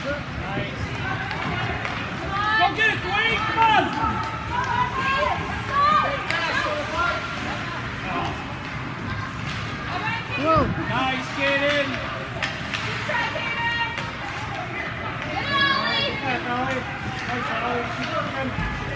Go get it, Dwayne! Come on! Whoa! Nice, get in! Nice, Ollie. Keep working.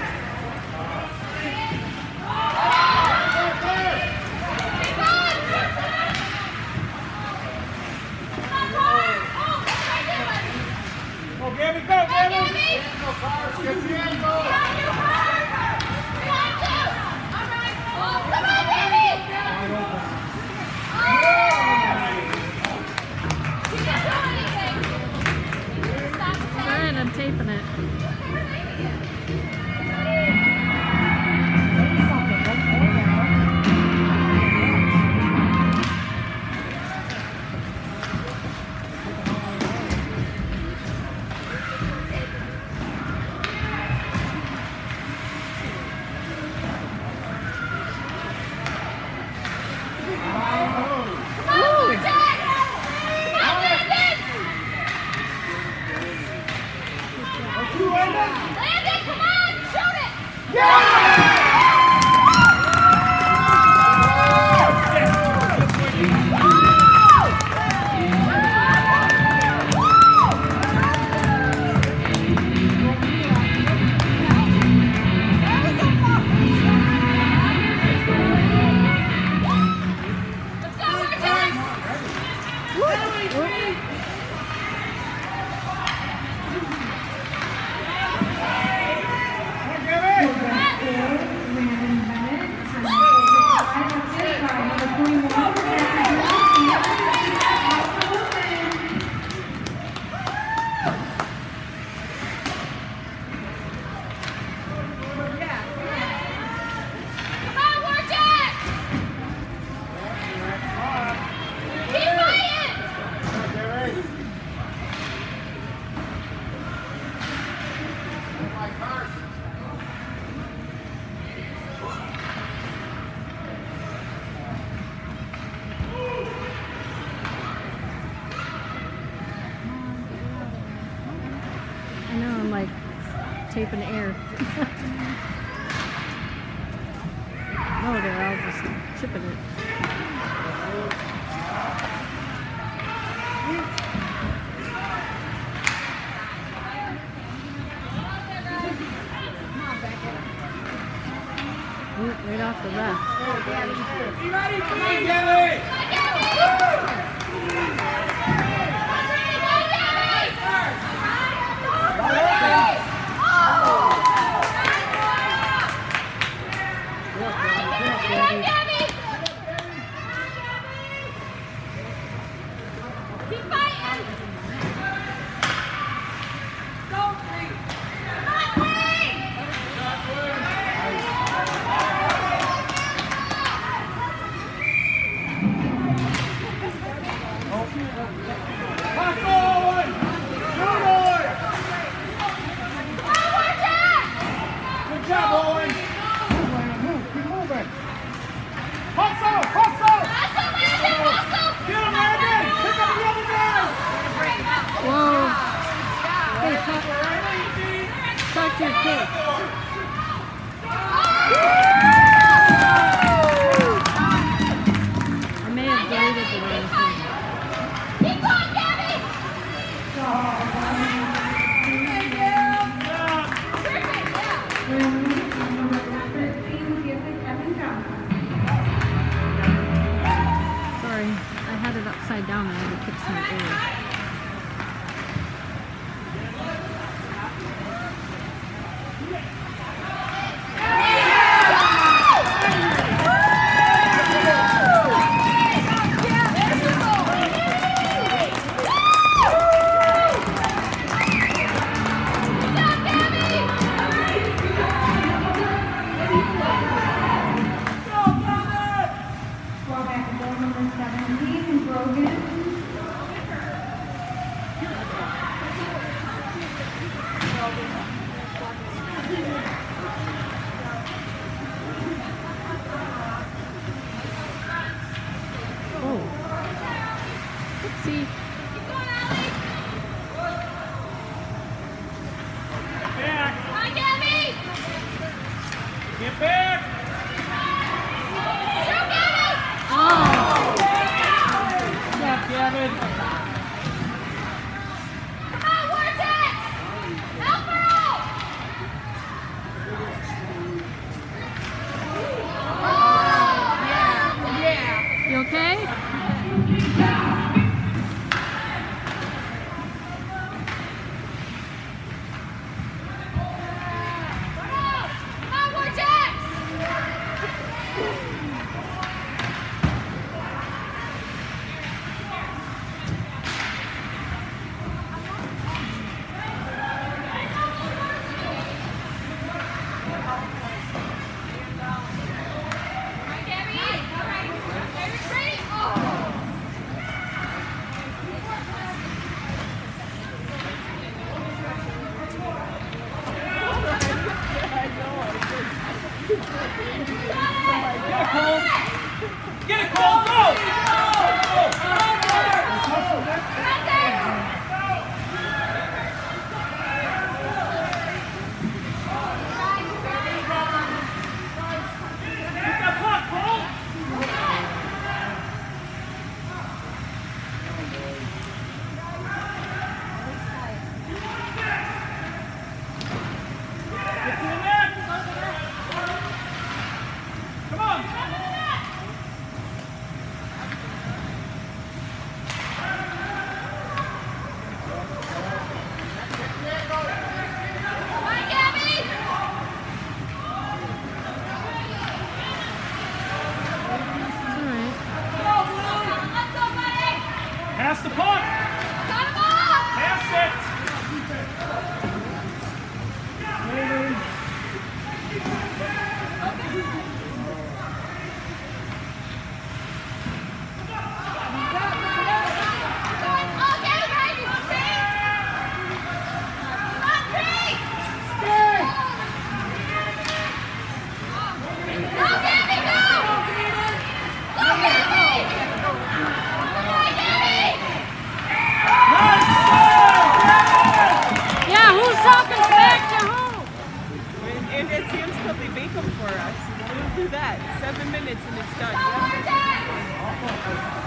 Go, Gabby, go, Gabby! Go, Cars, get the angle! Alright, I'm taping it. Landon, come on, shoot it! I know, I'm like taping air. No, they're all just chipping it. Ooh, right off the left. You ready? Come on, Gabby! Keep fighting! Go, Bree! Come on, Bree! Pass Owen! Good, Owen! Come on, WarJacks! Good job, Owen! Move, keep moving! Wausau! Wausau! Wausau, Landon, Wausau! Get him, Landon! Pick up the other guy! Whoa! Hey, talk to your kid. I may have deleted the wrong thing. Keep going, Gabby! Sorry, I had it upside down and I had to fix my ear. that. 7 minutes and it's done. You have to keep going.